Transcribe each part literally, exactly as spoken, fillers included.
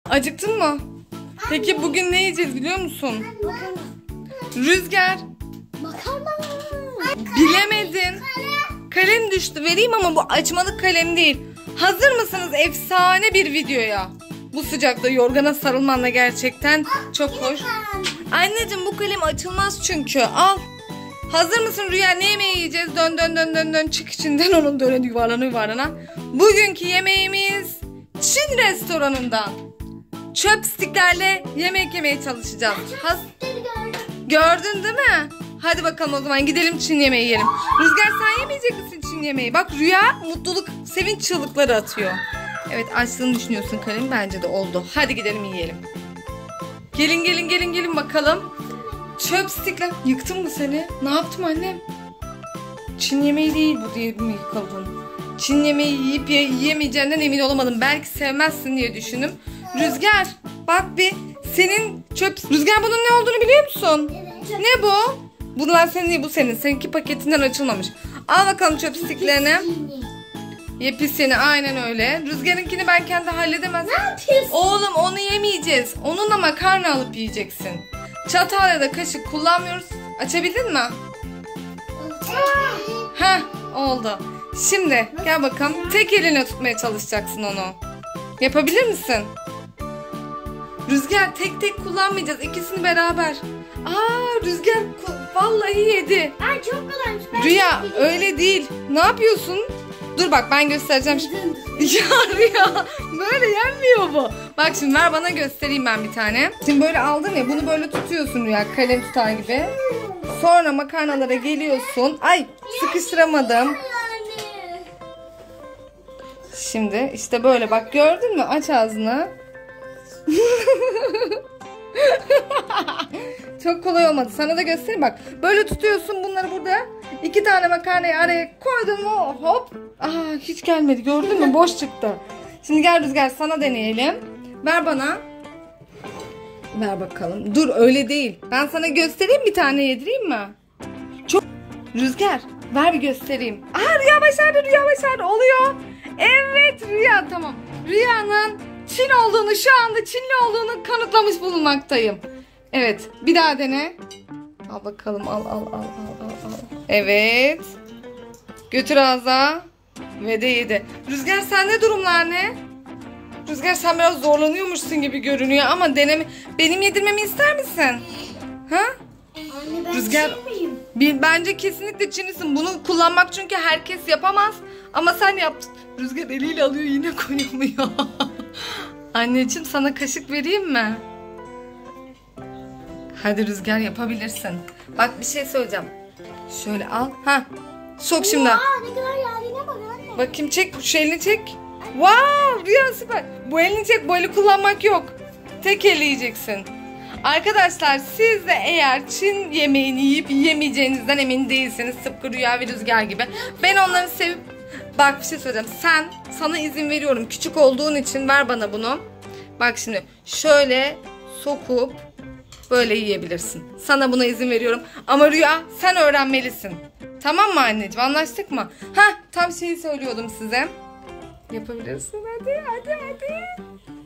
Acıktın mı? Peki bugün ne yiyeceğiz biliyor musun? Rüzgar. Makarna. Bilemedin. Kalem düştü. Vereyim ama bu açmalık kalem değil. Hazır mısınız efsane bir videoya? Bu sıcakta yorgana sarılmanla gerçekten çok hoş. Anneciğim bu kalem açılmaz çünkü. Al. Hazır mısın Rüya? Ne yemeği yiyeceğiz? Dön dön dön dön dön. Çık içinden onun dönen yuvarlana yuvarlana. Bugünkü yemeğimiz Çin restoranından. Chopstick'lerle yemek yemeye çalışacağız. Haz Gördün değil mi? Hadi bakalım o zaman gidelim Çin yemeği yiyelim. Rüzgar sen yemeyecek misin Çin yemeği? Bak Rüya mutluluk, sevinç çığlıkları atıyor. Evet açtığını düşünüyorsun kalemi, bence de oldu. Hadi gidelim yiyelim. Gelin gelin gelin gelin bakalım. Chopstick'ler. Yıktım mı seni? Ne yaptım annem? Çin yemeği değil bu diye mi yıkıldın? Çin yemeği yiyip yiyemeyeceğinden emin olamadım. Belki sevmezsin diye düşündüm. Rüzgar bak bir senin çöp... Rüzgar bunun ne olduğunu biliyor musun? Evet. Ne bu? Bunlar senin değil, bu senin. Seninki paketinden açılmamış. Al bakalım chopsticklerini. Yepyeni aynen öyle. Rüzgar'ınkini ben kendi halledemezdim. Ne yapıyorsun? Oğlum onu yemeyeceğiz. Onunla makarna alıp yiyeceksin. Çatal ya da kaşık kullanmıyoruz. Açabildin mi? Heh oldu. Şimdi gel bakalım. Tek eline tutmaya çalışacaksın onu. Yapabilir misin? Rüzgar tek tek kullanmayacağız. İkisini beraber. Aa Rüzgar vallahi yedi. Ay çok kolaymış. Rüya öyle değil. Ne yapıyorsun? Dur bak ben göstereceğim. Ya Rüya böyle yenmiyor bu. Bak şimdi ver bana göstereyim ben bir tane. Şimdi böyle aldın ya, bunu böyle tutuyorsun Rüya kalem tutar gibi. Sonra makarnalara geliyorsun. Ay sıkıştıramadım. Şimdi işte böyle bak, gördün mü? Aç ağzını. Çok kolay olmadı. Sana da göstereyim bak. Böyle tutuyorsun bunları burada. İki tane makarnayı araya koydun mu hop. Aa hiç gelmedi, gördün mü? Boş çıktı. Şimdi gel Rüzgar sana deneyelim. Ver bana. Ver bakalım. Dur öyle değil. Ben sana göstereyim, bir tane yedireyim mi? Çok. Rüzgar ver bir göstereyim. Aa Rüya başardı, Rüya başardı. Oluyor. Evet Rüya tamam. Rüya'nın Çin olduğunu, şu anda Çinli olduğunu kanıtlamış bulunmaktayım. Evet bir daha dene. Al bakalım, al al al al al. al. Evet. Götür ağza. Ve de yedi. Rüzgar sende durumlar ne? Rüzgar sen biraz zorlanıyormuşsun gibi görünüyor ama deneme. Benim yedirmemi ister misin? Ha? Anne ben Rüzgar, Çin miyim? bir, bence kesinlikle Çinlisin. Bunu kullanmak çünkü herkes yapamaz. Ama sen yaptın. Rüzgar eliyle alıyor yine koyamıyor. Anneciğim sana kaşık vereyim mi? Hadi Rüzgar yapabilirsin. Bak bir şey söyleyeceğim. Şöyle al. Ha. Sok şimdi. Aa ne kadar yağlığına bak anne. Bakayım çek. Şu elini çek. Wow Rüya süper. Bu elini çek. Bu eli kullanmak yok. Tek elle yiyeceksin. Arkadaşlar siz de eğer Çin yemeğini yiyip yiyemeyeceğinizden emin değilseniz, tıpkı Rüya ve Rüzgar gibi, ben onları sevip bak bir şey söyleyeceğim. Sen, sana izin veriyorum. Küçük olduğun için ver bana bunu. Bak şimdi şöyle sokup böyle yiyebilirsin. Sana buna izin veriyorum. Ama Rüya sen öğrenmelisin. Tamam mı anneciğim? Anlaştık mı? Hah tam şeyi söylüyordum size. Yapabilirsin. Hadi hadi hadi.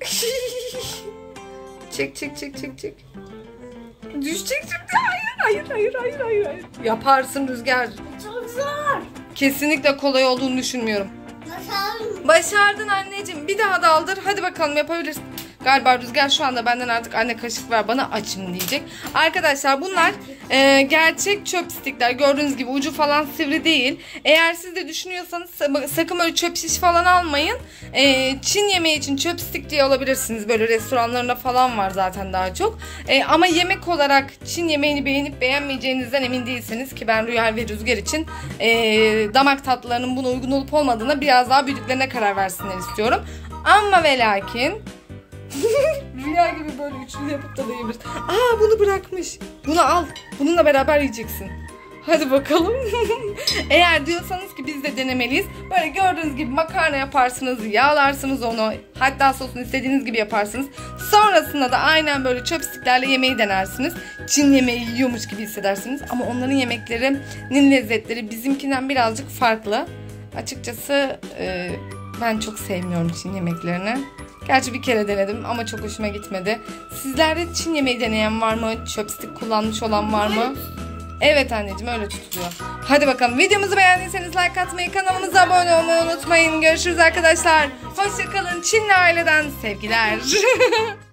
Çek çek çek çek çek. Düşecek şimdi. Hayır hayır hayır hayır hayır. Yaparsın Rüzgar. Çok zor. Kesinlikle kolay olduğunu düşünmüyorum. Nasıl? Başardın anneciğim. Bir daha daldır. Hadi bakalım yapabilirsin. Galiba Rüzgar şu anda benden artık anne kaşık ver bana açım diyecek. Arkadaşlar bunlar e, gerçek chopstickler. Gördüğünüz gibi ucu falan sivri değil. Eğer siz de düşünüyorsanız sakın böyle çöp şiş falan almayın. E, Çin yemeği için chopstick diye alabilirsiniz. Böyle restoranlarında falan var zaten daha çok. E, ama yemek olarak Çin yemeğini beğenip beğenmeyeceğinizden emin değilseniz, ki ben Rüya ve Rüzgar için e, damak tatlılarının buna uygun olup olmadığına biraz daha büyüdüklerine karar versinler istiyorum. Ama ve lakin Rüya gibi böyle üçlü yapıp da yiyebilirsin. Aa bunu bırakmış. Bunu al. Bununla beraber yiyeceksin. Hadi bakalım. Eğer diyorsanız ki biz de denemeliyiz. Böyle gördüğünüz gibi makarna yaparsınız. Yağlarsınız onu. Hatta sosunu istediğiniz gibi yaparsınız. Sonrasında da aynen böyle chopsticklerle yemeği denersiniz. Çin yemeği yiyormuş gibi hissedersiniz. Ama onların yemeklerinin lezzetleri bizimkinden birazcık farklı. Açıkçası e, ben çok sevmiyorum Çin yemeklerini. Gerçi bir kere denedim ama çok hoşuma gitmedi. Sizlerde Çin yemeği deneyen var mı? Chopstick kullanmış olan var mı? Evet anneciğim, öyle tutuluyor. Hadi bakalım, videomuzu beğendiyseniz like atmayı, kanalımıza abone olmayı unutmayın. Görüşürüz arkadaşlar. Hoşçakalın. Çinli aileden sevgiler.